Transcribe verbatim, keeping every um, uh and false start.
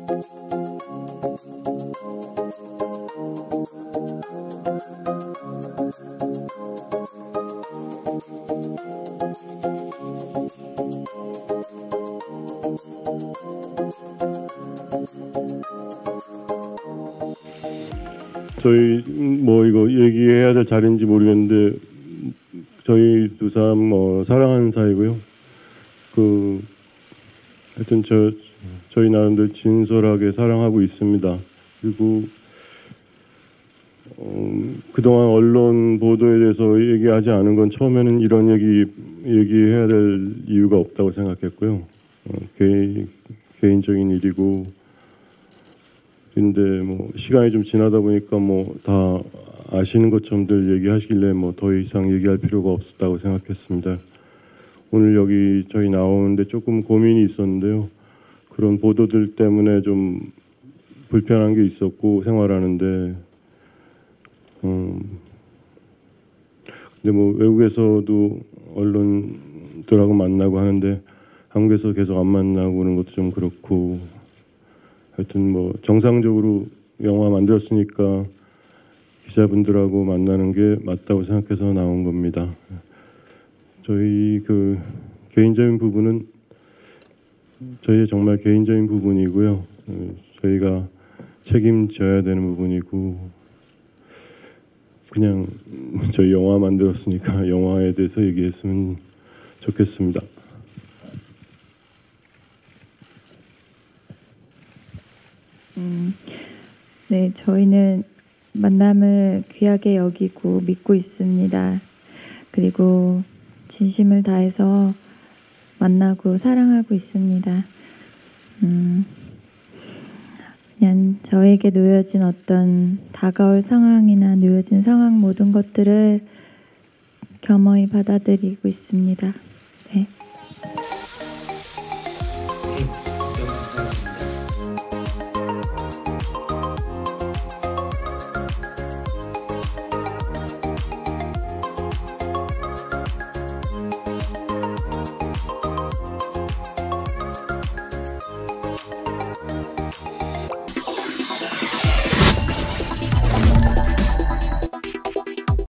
저희 뭐 이거 얘기해야 될 자리인지 모르겠는데 저희 두 사람 뭐 사랑하는 사이고요. 그 하여튼 저 저희 나름대로 진솔하게 사랑하고 있습니다. 그리고 어, 그동안 언론 보도에 대해서 얘기하지 않은 건 처음에는 이런 얘기 얘기해야 될 이유가 없다고 생각했고요. 어, 개인, 개인적인 일이고. 근데 뭐 시간이 좀 지나다 보니까 뭐 다 아시는 것처럼들 얘기하시길래 뭐 더 이상 얘기할 필요가 없었다고 생각했습니다. 오늘 여기 저희 나오는데 조금 고민이 있었는데요. 그런 보도들 때문에 좀 불편한 게 있었고 생활하는데 음 근데 뭐 외국에서도 언론들하고 만나고 하는데 한국에서 계속 안 만나고 그런 것도 좀 그렇고 하여튼 뭐 정상적으로 영화 만들었으니까 기자분들하고 만나는 게 맞다고 생각해서 나온 겁니다. 저희 그 개인적인 부분은 저희의 정말 개인적인 부분이고요. 저희가 책임져야 되는 부분이고 그냥 저희 영화 만들었으니까 영화에 대해서 얘기했으면 좋겠습니다. 음, 네, 저희는 만남을 귀하게 여기고 믿고 있습니다. 그리고 진심을 다해서 만나고 사랑하고 있습니다. 음, 그냥 저에게 놓여진 어떤 다가올 상황이나 놓여진 상황 모든 것들을 겸허히 받아들이고 있습니다. 네.